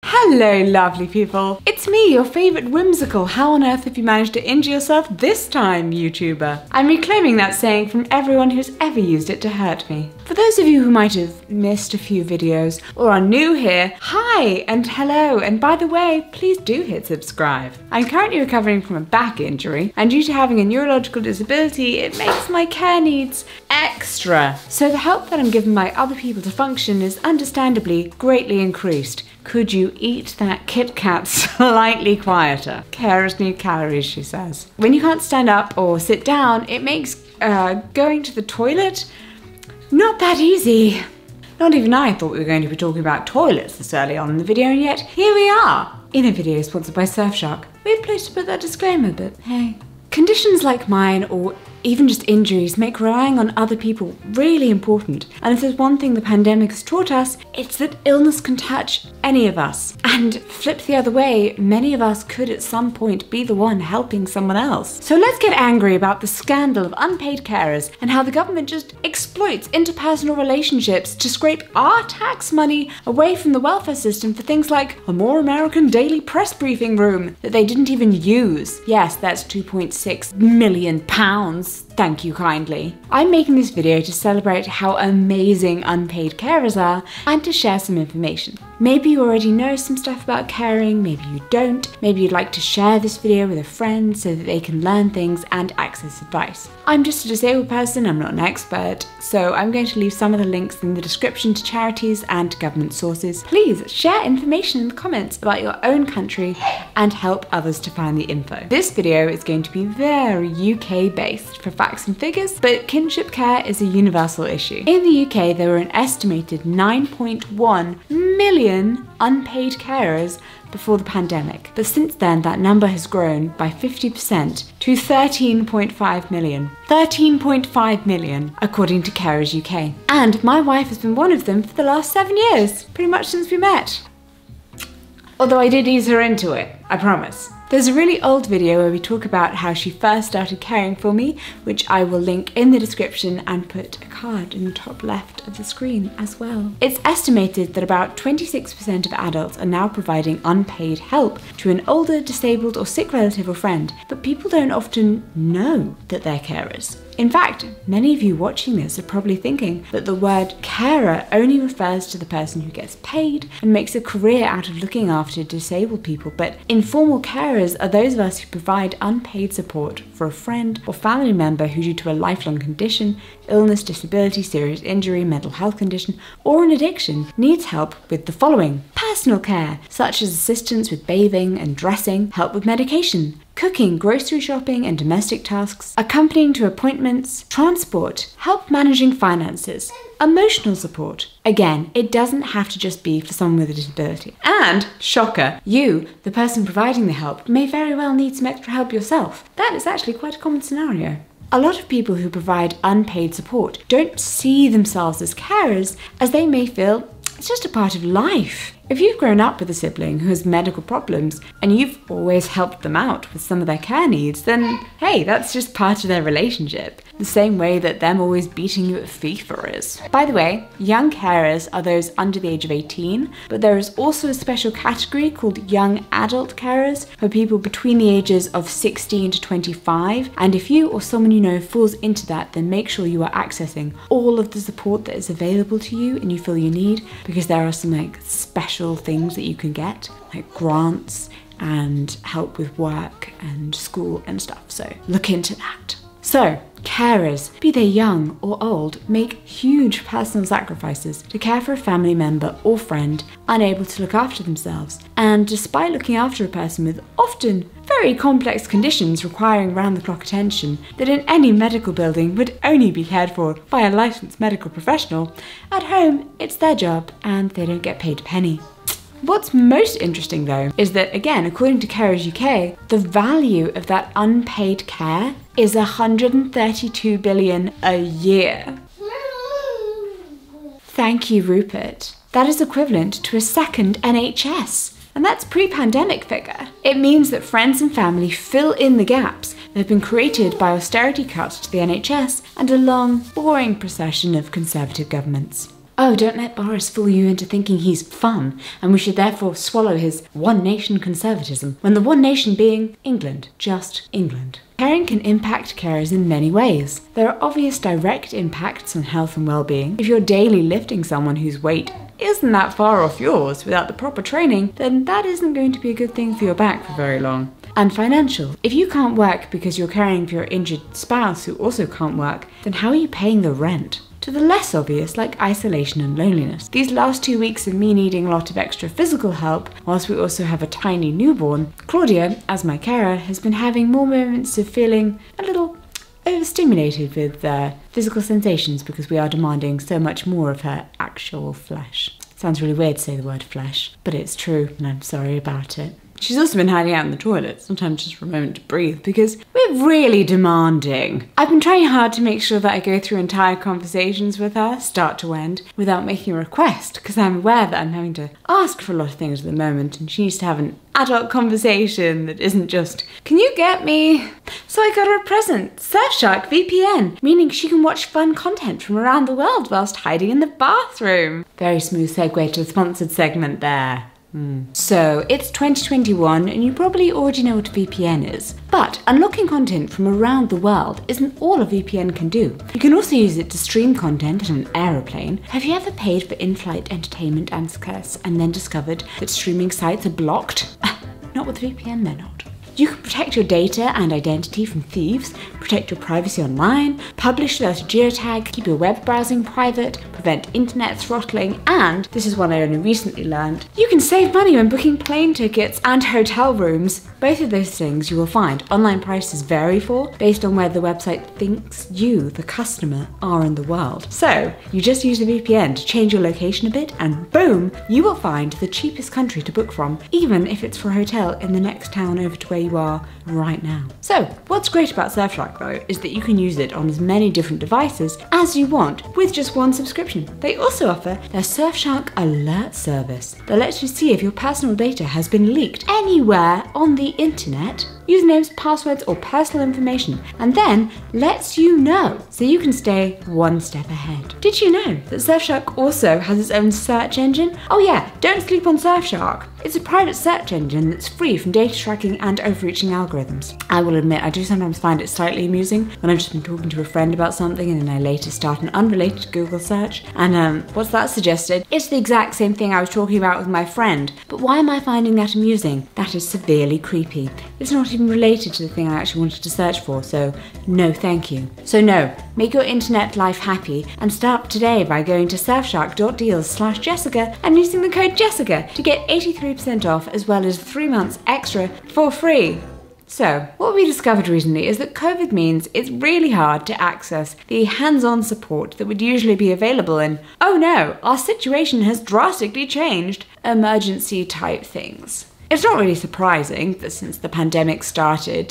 Hello lovely people, it's me, your favourite whimsical how on earth have you managed to injure yourself this time YouTuber. I'm reclaiming that saying from everyone who's ever used it to hurt me. For those of you who might have missed a few videos or are new here, hi and hello, and by the way, please do hit subscribe. I'm currently recovering from a back injury, and due to having a neurological disability, it makes my care needs extra. So the help that I'm given by other people to function is understandably greatly increased. Could you eat that Kit Kat slightly quieter? Carers need calories, she says. When you can't stand up or sit down, it makes going to the toilet not that easy. Not even I thought we were going to be talking about toilets this early on in the video, and yet here we are, in a video sponsored by Surfshark. We've placed to put that disclaimer, but hey. Conditions like mine, or even just injuries, make relying on other people really important. And if there's one thing the pandemic has taught us, it's that illness can touch any of us. And flipped the other way, many of us could at some point be the one helping someone else. So let's get angry about the scandal of unpaid carers and how the government just exploits interpersonal relationships to scrape our tax money away from the welfare system for things like a more American daily press briefing room that they didn't even use. Yes, that's £2.6 million. Thank you kindly. I'm making this video to celebrate how amazing unpaid carers are and to share some information. Maybe you already know some stuff about caring, maybe you don't. Maybe you'd like to share this video with a friend so that they can learn things and access advice. I'm just a disabled person, I'm not an expert, so I'm going to leave some of the links in the description to charities and government sources. Please share information in the comments about your own country and help others to find the info. This video is going to be very UK based for facts and figures, but kinship care is a universal issue. In the UK, there were an estimated 9.1 million unpaid carers before the pandemic, but since then that number has grown by 50% to 13.5 million. 13.5 million according to Carers UK. And my wife has been one of them for the last 7 years, pretty much since we met. Although I did ease her into it, I promise. There's a really old video where we talk about how she first started caring for me, which I will link in the description and put a card in the top left of the screen as well. It's estimated that about 26% of adults are now providing unpaid help to an older, disabled or sick relative or friend, but people don't often know that they're carers. In fact, many of you watching this are probably thinking that the word carer only refers to the person who gets paid and makes a career out of looking after disabled people, but informal carers are those of us who provide unpaid support for a friend or family member who, due to a lifelong condition, illness, disability, serious injury, mental health condition, or an addiction, needs help with the following: personal care, such as assistance with bathing and dressing, help with medication, cooking, grocery shopping and domestic tasks, accompanying to appointments, transport, help managing finances, emotional support. Again, it doesn't have to just be for someone with a disability. And, shocker, you, the person providing the help, may very well need some extra help yourself. That is actually quite a common scenario. A lot of people who provide unpaid support don't see themselves as carers, as they may feel it's just a part of life. If you've grown up with a sibling who has medical problems and you've always helped them out with some of their care needs, then hey, that's just part of their relationship. The same way that them always beating you at FIFA is. By the way, young carers are those under the age of 18, but there is also a special category called young adult carers for people between the ages of 16 to 25. And if you or someone you know falls into that, then make sure you are accessing all of the support that is available to you and you feel you need, because there are some special things that you can get, like grants and help with work and school and stuff, so look into that. So, carers, be they young or old, make huge personal sacrifices to care for a family member or friend unable to look after themselves. And despite looking after a person with often very complex conditions requiring round-the-clock attention that in any medical building would only be cared for by a licensed medical professional, at home it's their job and they don't get paid a penny. What's most interesting though is that, again, according to Carers UK, the value of that unpaid care is 132 billion a year. Thank you, Rupert. That is equivalent to a second NHS. And that's pre-pandemic figure. It means that friends and family fill in the gaps that have been created by austerity cuts to the NHS and a long, boring procession of Conservative governments. Oh, don't let Boris fool you into thinking he's fun, and we should therefore swallow his one nation conservatism, when the one nation being England, just England. Caring can impact carers in many ways. There are obvious direct impacts on health and well-being. If you're daily lifting someone whose weight isn't that far off yours without the proper training, then that isn't going to be a good thing for your back for very long. And financial. If you can't work because you're caring for your injured spouse who also can't work, then how are you paying the rent? To the less obvious, like isolation and loneliness. These last 2 weeks of me needing a lot of extra physical help, whilst we also have a tiny newborn, Claudia, as my carer, has been having more moments of feeling a little overstimulated with physical sensations because we are demanding so much more of her actual flesh. Sounds really weird to say the word flesh, but it's true, and I'm sorry about it. She's also been hiding out in the toilet, sometimes just for a moment to breathe, because we're really demanding. I've been trying hard to make sure that I go through entire conversations with her, start to end, without making a request, because I'm aware that I'm having to ask for a lot of things at the moment, and she needs to have an adult conversation that isn't just, can you get me? So I got her a present, Surfshark VPN, meaning she can watch fun content from around the world whilst hiding in the bathroom. Very smooth segue to the sponsored segment there. So, it's 2021 and you probably already know what a VPN is. But unlocking content from around the world isn't all a VPN can do. You can also use it to stream content on an aeroplane. Have you ever paid for in-flight entertainment access and then discovered that streaming sites are blocked? Not with a VPN, they're not. You can protect your data and identity from thieves, protect your privacy online, publish without a geotag, keep your web browsing private, prevent internet throttling, and, this is one I only recently learned, you can save money when booking plane tickets and hotel rooms. Both of those things you will find online prices vary for, based on where the website thinks you, the customer, are in the world. So, you just use a VPN to change your location a bit, and boom, you will find the cheapest country to book from, even if it's for a hotel in the next town over to where you are right now. So, what's great about Surfshark though is that you can use it on as many different devices as you want with just one subscription. They also offer their Surfshark Alert service that lets you see if your personal data has been leaked anywhere on the internet, usernames, passwords, or personal information, and then lets you know so you can stay one step ahead. Did you know that Surfshark also has its own search engine? Oh yeah, don't sleep on Surfshark. It's a private search engine that's free from data tracking and overreaching algorithms. I will admit, I do sometimes find it slightly amusing when I've just been talking to a friend about something and then I later start an unrelated Google search, and what's that suggested? It's the exact same thing I was talking about with my friend, but why am I finding that amusing? That is severely creepy. It's not even related to the thing I actually wanted to search for, so no thank you. So no, make your internet life happy and start today by going to surfshark.deals/Jessica and using the code Jessica to get 83% off as well as 3 months extra for free. So, what we discovered recently is that COVID means it's really hard to access the hands-on support that would usually be available in, oh no, our situation has drastically changed, emergency type things. It's not really surprising that since the pandemic started,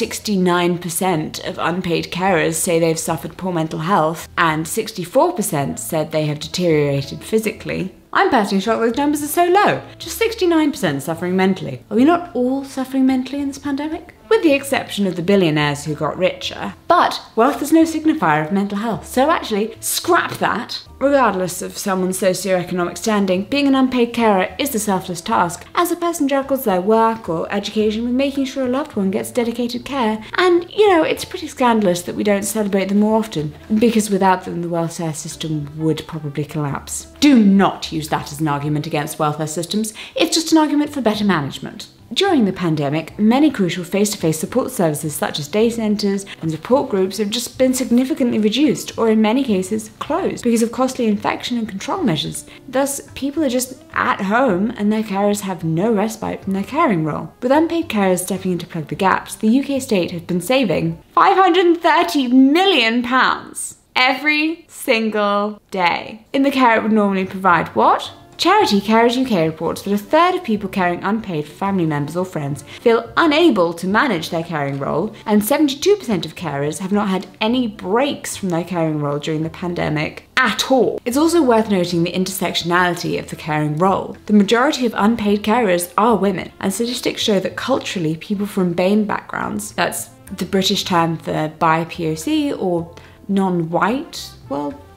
69% of unpaid carers say they've suffered poor mental health, and 64% said they have deteriorated physically. I'm personally shocked those numbers are so low. Just 69% suffering mentally. Are we not all suffering mentally in this pandemic? With the exception of the billionaires who got richer. But wealth is no signifier of mental health, so actually, scrap that. Regardless of someone's socioeconomic standing, being an unpaid carer is a selfless task, as a person juggles their work or education with making sure a loved one gets dedicated care. And, you know, it's pretty scandalous that we don't celebrate them more often, because without them the welfare system would probably collapse. Do not use that as an argument against welfare systems, it's just an argument for better management. During the pandemic, many crucial face-to-face support services such as day centres and support groups have just been significantly reduced, or in many cases closed, because of costly infection and control measures. Thus, people are just at home and their carers have no respite from their caring role. With unpaid carers stepping in to plug the gaps, the UK state has been saving £530 million every single day. In the care it would normally provide what? Charity Carers UK reports that a third of people caring unpaid for family members or friends feel unable to manage their caring role, and 72% of carers have not had any breaks from their caring role during the pandemic at all. It's also worth noting the intersectionality of the caring role. The majority of unpaid carers are women, and statistics show that culturally people from BAME backgrounds, that's the British term for bi-POC or non-white, well,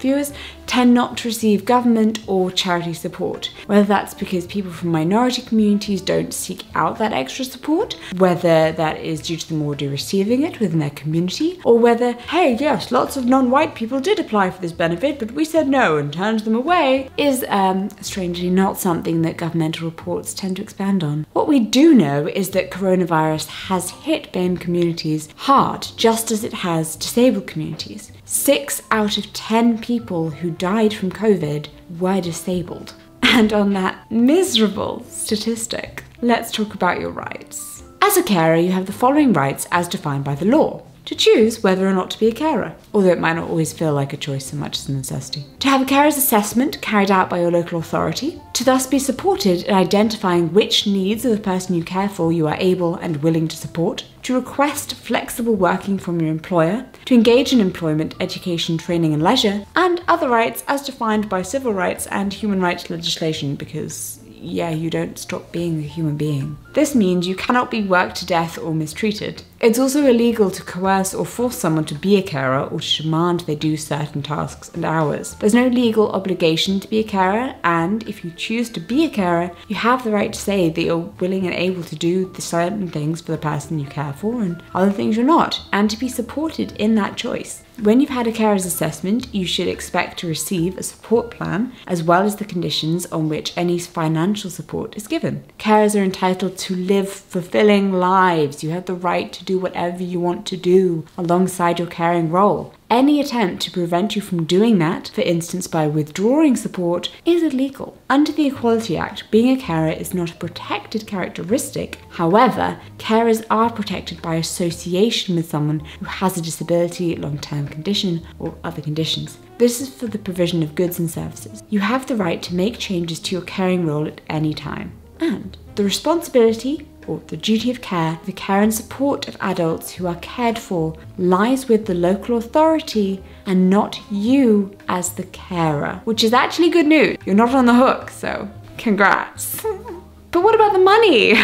viewers tend not to receive government or charity support, whether that's because people from minority communities don't seek out that extra support, whether that is due to them already receiving it within their community, or whether, hey, yes, lots of non-white people did apply for this benefit, but we said no and turned them away, is strangely not something that governmental reports tend to expand on. What we do know is that coronavirus has hit BAME communities hard, just as it has disabled communities. 6 out of 10 people who died from COVID were disabled. And on that miserable statistic, let's talk about your rights. As a carer, you have the following rights as defined by the law. To choose whether or not to be a carer, although it might not always feel like a choice so much as a necessity. To have a carer's assessment carried out by your local authority, to thus be supported in identifying which needs of the person you care for you are able and willing to support, to request flexible working from your employer, to engage in employment, education, training and leisure, and other rights as defined by civil rights and human rights legislation, because yeah, you don't stop being a human being. This means you cannot be worked to death or mistreated. It's also illegal to coerce or force someone to be a carer or to demand they do certain tasks and hours. There's no legal obligation to be a carer, and if you choose to be a carer, you have the right to say that you're willing and able to do the certain things for the person you care for and other things you're not, and to be supported in that choice. When you've had a carer's assessment, you should expect to receive a support plan as well as the conditions on which any financial support is given. Carers are entitled to live fulfilling lives. You have the right to do whatever you want to do alongside your caring role. Any attempt to prevent you from doing that, for instance by withdrawing support, is illegal. Under the Equality Act, being a carer is not a protected characteristic. However, carers are protected by association with someone who has a disability, long-term condition, or other conditions. This is for the provision of goods and services. You have the right to make changes to your caring role at any time. And the responsibility or the duty of care, the care and support of adults who are cared for lies with the local authority and not you as the carer, which is actually good news. You're not on the hook, so congrats. But what about the money?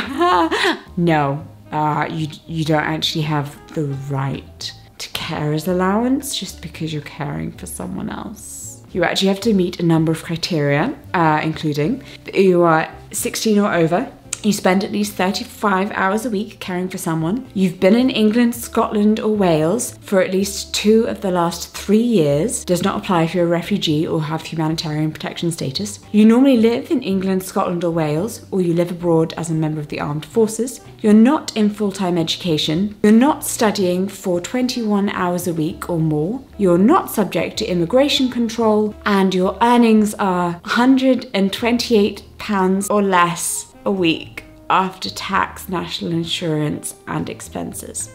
No, you don't actually have the right to carer's allowance just because you're caring for someone else. You actually have to meet a number of criteria, including you are 16 or over, you spend at least 35 hours a week caring for someone, you've been in England, Scotland or Wales for at least 2 of the last 3 years, does not apply if you're a refugee or have humanitarian protection status, you normally live in England, Scotland or Wales, or you live abroad as a member of the armed forces, you're not in full-time education, you're not studying for 21 hours a week or more, you're not subject to immigration control, and your earnings are £128 or less a week after tax, national insurance and expenses.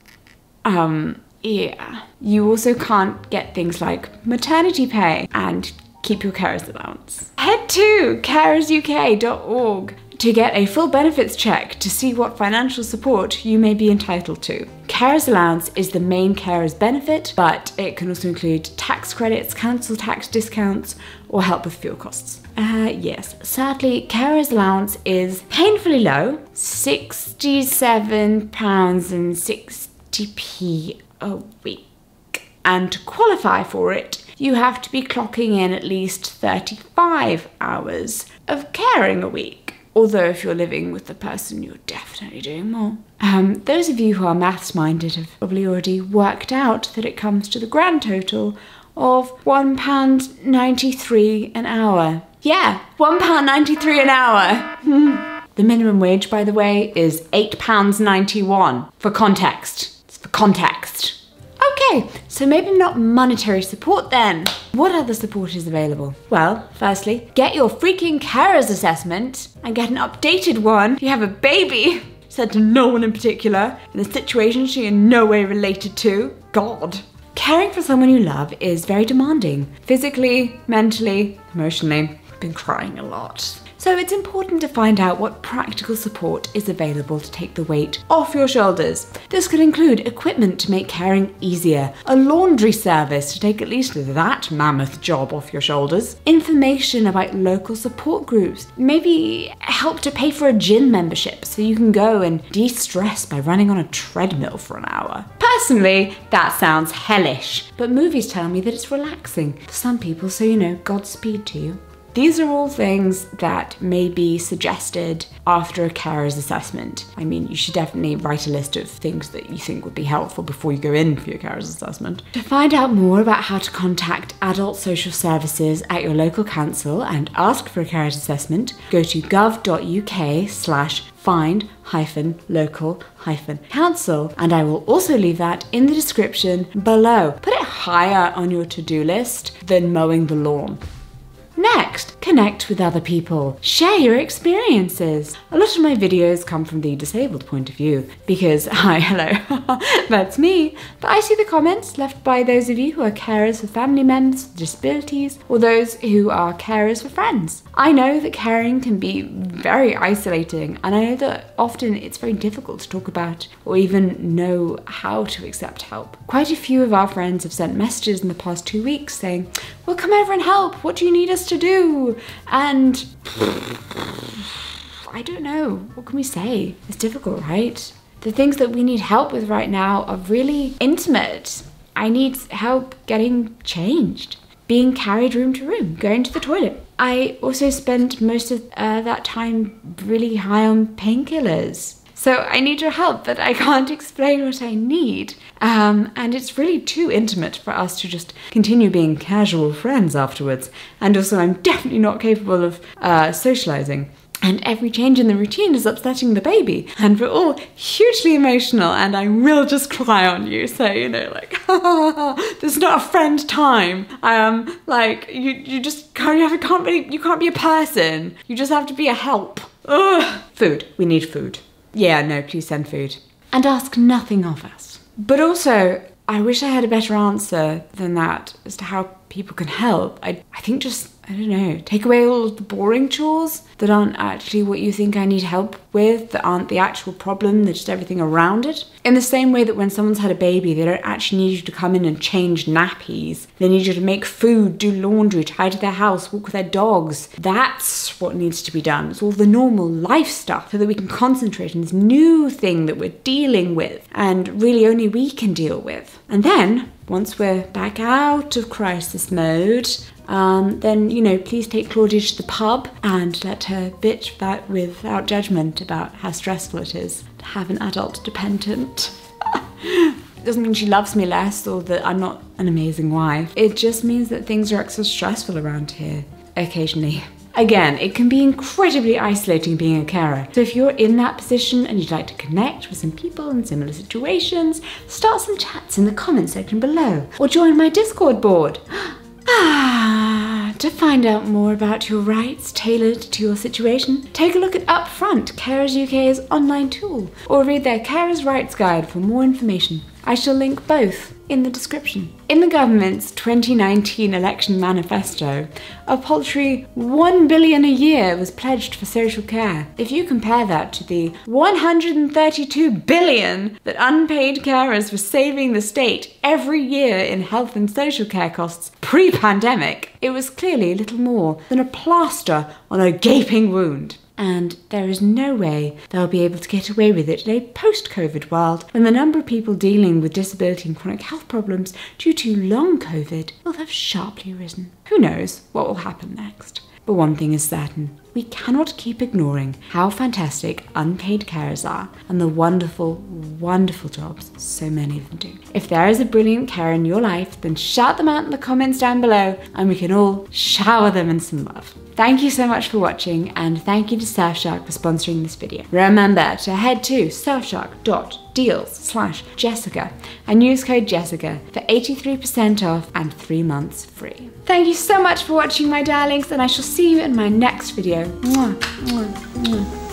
Yeah. You also can't get things like maternity pay and keep your carer's allowance. Head to carersuk.org to get a full benefits check to see what financial support you may be entitled to. Carer's allowance is the main carer's benefit, but it can also include tax credits, council tax discounts, or help with fuel costs. Yes, sadly, carer's allowance is painfully low, £67.60 a week. And to qualify for it, you have to be clocking in at least 35 hours of caring a week. Although if you're living with the person, you're definitely doing more. Those of you who are maths minded have probably already worked out that it comes to the grand total of £1.93 an hour. Yeah, £1.93 an hour. The minimum wage, by the way, is £8.91. For context. It's for context. Okay, so maybe not monetary support then. What other support is available? Well, firstly, get your freaking carer's assessment and get an updated one if you have a baby. Said to no one in particular, in a situation she in no way related to. God. Caring for someone you love is very demanding. Physically, mentally, emotionally. I've been crying a lot. So it's important to find out what practical support is available to take the weight off your shoulders. This could include equipment to make caring easier, a laundry service to take at least that mammoth job off your shoulders, information about local support groups, maybe help to pay for a gym membership so you can go and de-stress by running on a treadmill for an hour. Personally, that sounds hellish, but movies tell me that it's relaxing for some people, so Godspeed to you. These are all things that may be suggested after a carer's assessment. I mean, you should definitely write a list of things that you think would be helpful before you go in for your carer's assessment. To find out more about how to contact adult social services at your local council and ask for a carer's assessment, go to gov.uk/find-local-council, and I will also leave that in the description below. Put it higher on your to-do list than mowing the lawn. Next, connect with other people. Share your experiences. A lot of my videos come from the disabled point of view because, hello, that's me. But I see the comments left by those of you who are carers for family members with disabilities or those who are carers for friends. I know that caring can be very isolating, and I know that often it's very difficult to talk about or even know how to accept help. Quite a few of our friends have sent messages in the past 2 weeks saying, "We'll come over and help. What do you need us to do?" And I don't know, what can we say? It's difficult, right? The things that we need help with right now are really intimate. I need help getting changed, being carried room to room, going to the toilet. I also spent most of that time really high on painkillers. So I need your help, but I can't explain what I need. And it's really too intimate for us to just continue being casual friends afterwards. And also I'm definitely not capable of socializing. And every change in the routine is upsetting the baby. And we're all hugely emotional, and I will just cry on you. So, this is not a friend time. You can't be a person. You just have to be a help. Ugh. Food. We need food. Yeah, no, please send food. And ask nothing of us. But also, I wish I had a better answer than that as to how people can help. I think just, I don't know, take away all of the boring chores that aren't actually what you think I need help with, that aren't the actual problem, they're just everything around it. In the same way that when someone's had a baby, they don't actually need you to come in and change nappies. They need you to make food, do laundry, tidy their house, walk with their dogs. That's what needs to be done. It's all the normal life stuff so that we can concentrate on this new thing that we're dealing with and really only we can deal with. And then, once we're back out of crisis mode, then, please take Claudia to the pub and let her bitch without judgment about how stressful it is to have an adult dependent. It doesn't mean she loves me less or that I'm not an amazing wife. It just means that things are extra stressful around here, occasionally. Again, it can be incredibly isolating being a carer. So if you're in that position and you'd like to connect with some people in similar situations, start some chats in the comment section below or join my Discord board. To find out more about your rights tailored to your situation, take a look at Upfront, Carers UK's online tool, or read their Carers Rights Guide for more information. I shall link both in the description. In the government's 2019 election manifesto, a paltry $1 billion a year was pledged for social care. If you compare that to the $132 billion that unpaid carers were saving the state every year in health and social care costs pre-pandemic, it was clearly little more than a plaster on a gaping wound. And there is no way they'll be able to get away with it in a post-COVID world when the number of people dealing with disability and chronic health problems due to long COVID will have sharply risen. Who knows what will happen next? But one thing is certain, we cannot keep ignoring how fantastic unpaid carers are and the wonderful, wonderful jobs so many of them do. If there is a brilliant carer in your life, then shout them out in the comments down below and we can all shower them in some love. Thank you so much for watching, and thank you to Surfshark for sponsoring this video. Remember to head to surfshark.deals/Jessica and use code Jessica for 83% off and 3 months free. Thank you so much for watching, my darlings, and I shall see you in my next video. Mwah, mwah, mwah.